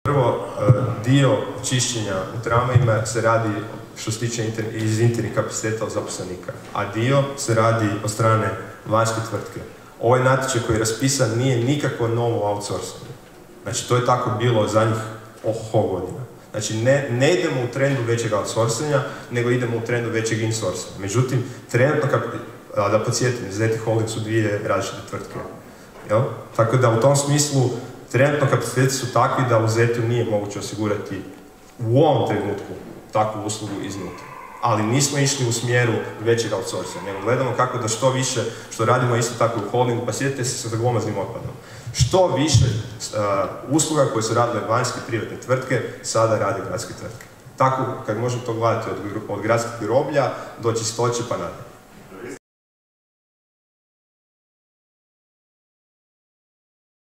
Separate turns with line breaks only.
Prvo, dio čišćenja u tramvajima se radi što se tiče iz internih kapaciteta od zaposlenika, a dio se radi od strane vanjske tvrtke. Ovaj natječaj koji je raspisan nije nikakvo novo outsourcing. Znači, to je tako bilo zadnjih godina. Znači, ne idemo u trendu većeg outsourcinga, nego idemo u trendu većeg insourcinga. Međutim, trenutno, da podsjetim, ZET-i Holding su dvije različite tvrtke. Jel? Tako da u tom smislu, trenutno kapaciteti su takvi da u ZET-u nije moguće osigurati u ovom trenutku takvu uslugu iznutra. Ali nismo išli u smjeru većeg outsourcinga, nego gledamo kako da što više, što radimo isto tako u holdingu, pa sjetite se sa glomaznim otpadom. Što više usluga koje su radile vanjske privatne tvrtke, sada rade gradske tvrtke. Tako, kad možemo to gledati od gradskih groblja do čistoće pa nadalje.